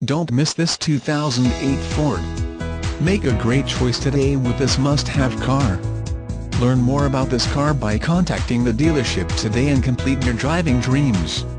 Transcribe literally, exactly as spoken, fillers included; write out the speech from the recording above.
Don't miss this two thousand eight Ford. Make a great choice today with this must-have car. Learn more about this car by contacting the dealership today and complete your driving dreams.